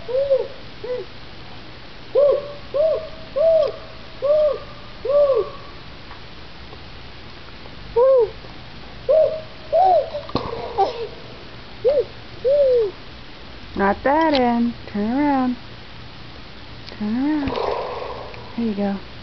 Not that end. Turn around. Turn around. There you go.